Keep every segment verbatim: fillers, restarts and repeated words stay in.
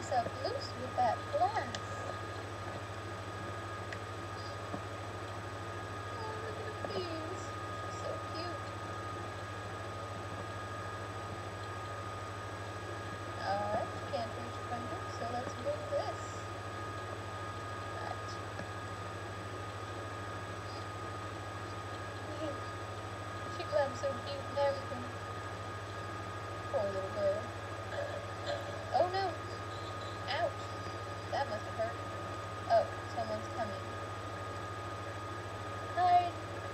myself loose with that glass. Oh, look at the bees. She's so cute. Alright, you can't reach from here, so let's move this. Alright. She climbs so cute and everything. Poor little girl. Oh no! Ouch! That must have hurt. Oh, someone's coming. Hide!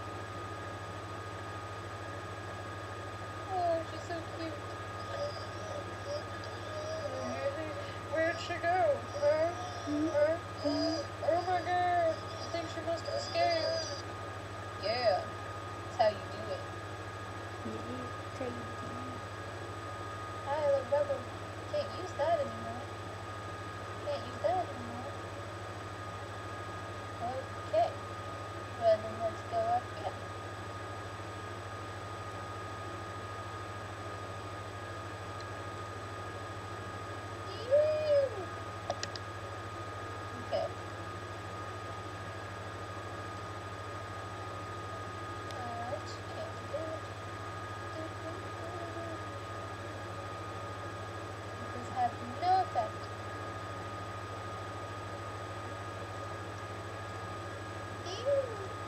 Oh, she's so cute. Where'd she go? Her? Her? Oh my god! I think she must have escaped. Yeah, that's how you do it. Hi, little brother. Can't use that anymore. Can't use that anymore. Okay. Well, then let's go up here. Okay. Alright, can't do it. This has no effect. Ew.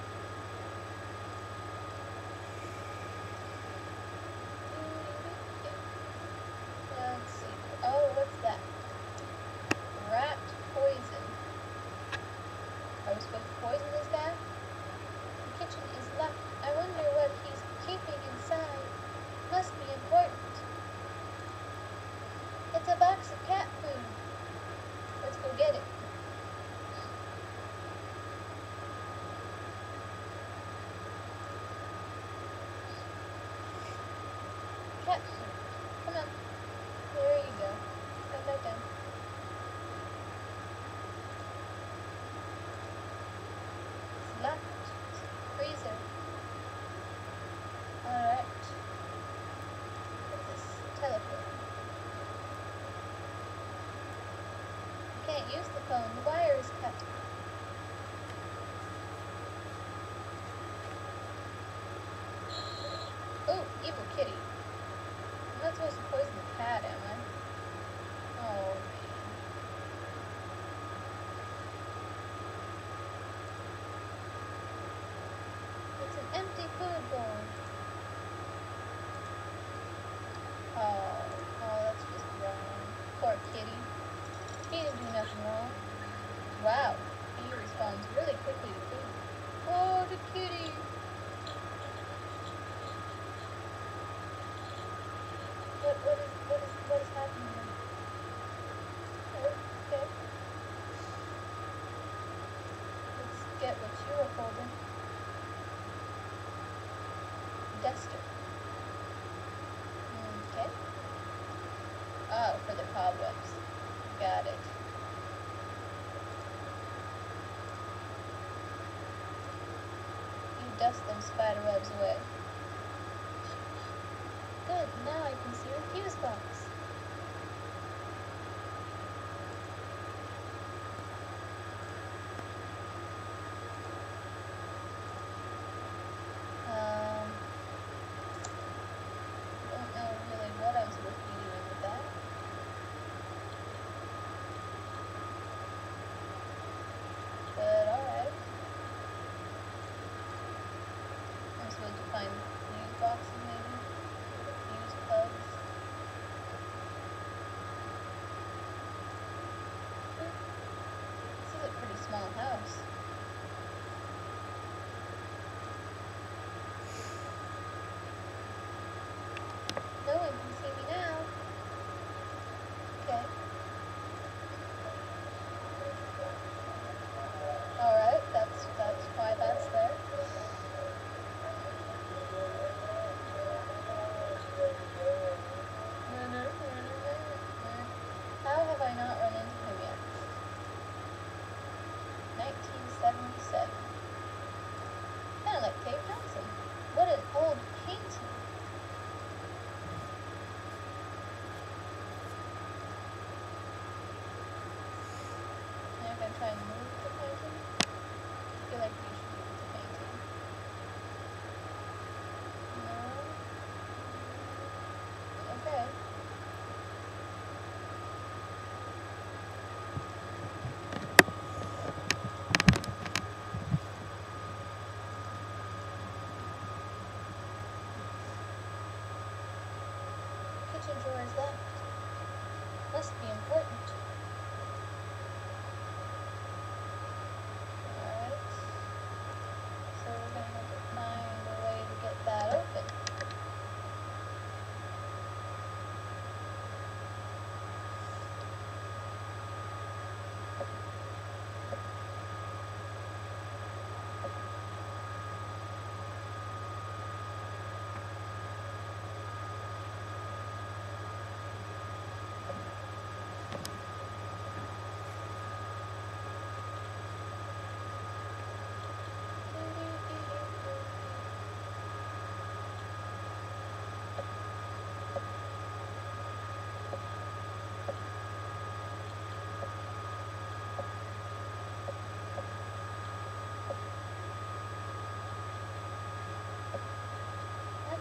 Let's see. Oh, what's that? Rat poison. Are we supposed to poison this guy? The kitchen is locked. I wonder what he's keeping inside. Must be important. It's a box of cat food. Let's go get it. Cat food. Come on. There you go. Come back down. It's locked. Freezer. Alright. What's this? Telephone. Can't use the phone. The wire is cut. Oh, evil kitty. I'm not supposed to poison the cat, am I? Oh, man. It's an empty food bowl. Oh, oh, that's just wrong. Poor kitty. He didn't do nothing wrong. Wow, he responds really quickly to food. Oh, the kitty! What, what is, what is, what is happening here? Oh, okay. Let's get what you are holding. Duster. Okay. Oh, for the cobwebs. Got it. You dust them spider webs away. Good, now I can see your fuse box. Um, don't know really what I'm supposed to be doing with that. But alright. I'm supposed to find fuse boxes maybe? Fuse plugs. This is a pretty small house. No one can see me now. Okay. Alright, that's that's why that's there.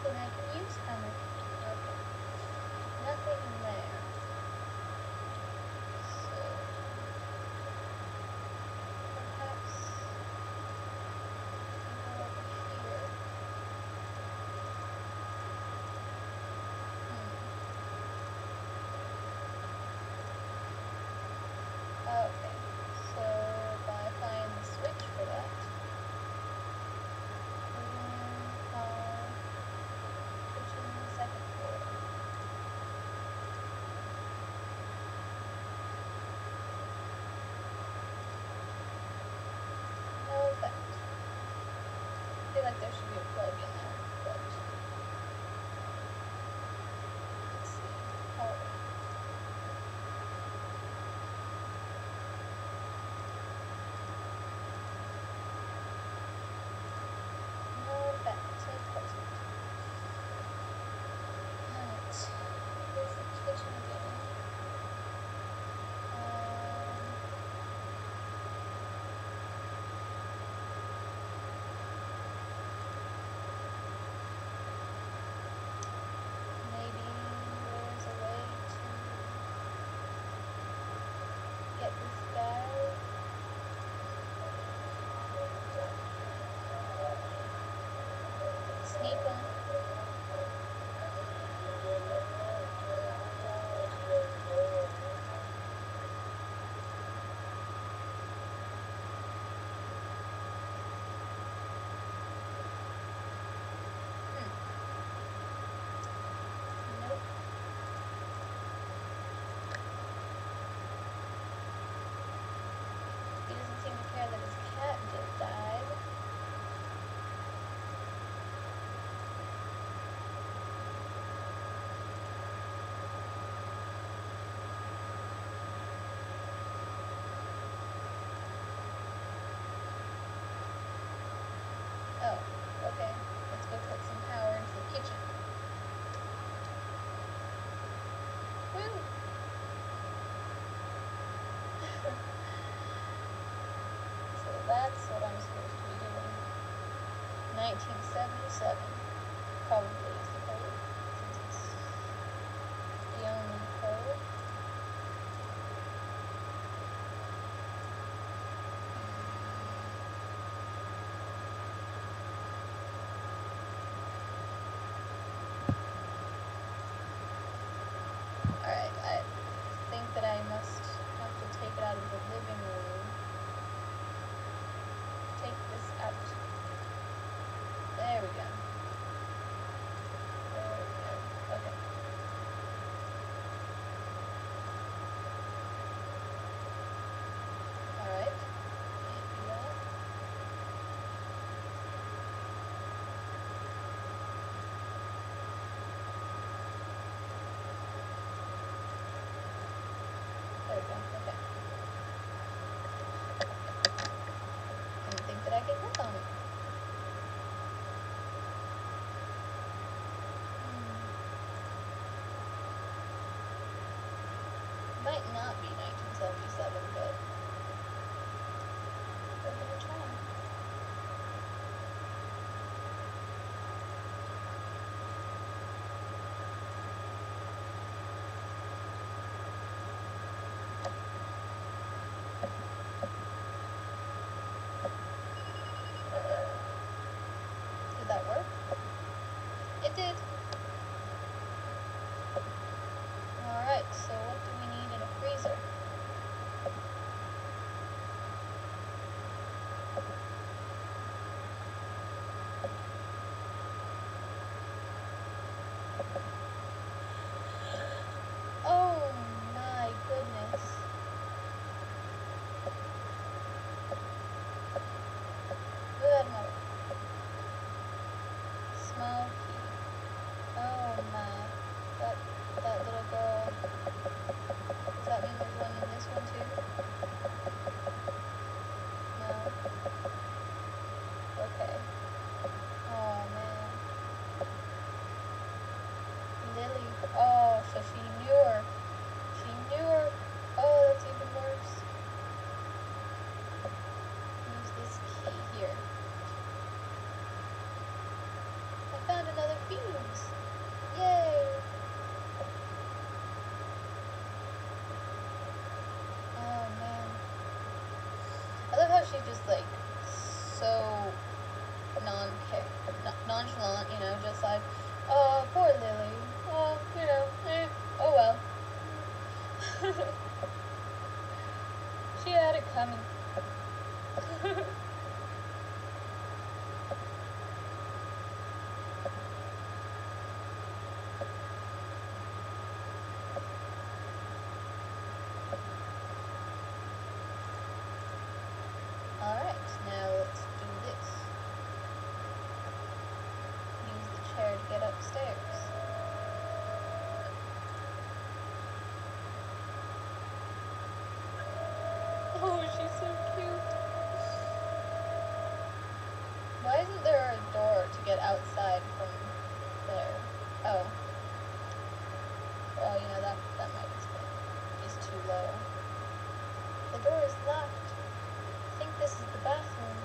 something I can use, Hammer. Okay. Nothing in there. So perhaps go over here. Hmm. Okay. So if I find the switch for that, then I'll put you in the second floor. No effect. I feel like there should be a plug in there, but let's see. Oh. No effect. So pleasant. Alright. Here's the kitchen again. Um, maybe there's a way to get this guy. Sneak on. Hmm. Nope. He doesn't seem to care that his cat just died. Oh, okay. Let's go put some power into the kitchen. Woo! So that's what I'm supposed to be doing. nineteen seventy-seven probably is the code, since it's the only code. Alright, I think that I must have to take it out of the living room. Take this out. There we go. she's just like so non nonchalant, you know, just like, oh, poor Lily. Oh, you know, eh, oh well. She had it coming. Alright, now let's do this. Use the chair to get upstairs. Oh, she's so cute. Why isn't there a door to get outside from there? Oh. Well, you know, that, that might explain. She's too low. The door is locked. I think this is the bathroom.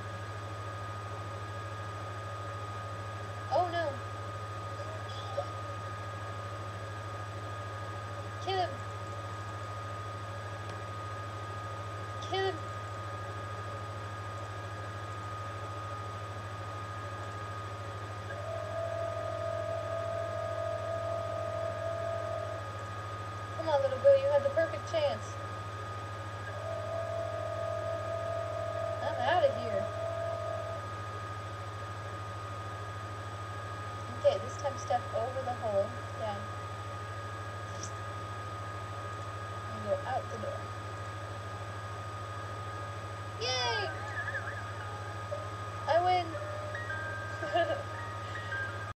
Oh no. Kill him. Kill him. Come on, little girl, you had the perfect chance. I'm out of here. Okay, this time step over the hole. Yeah. And go out the door.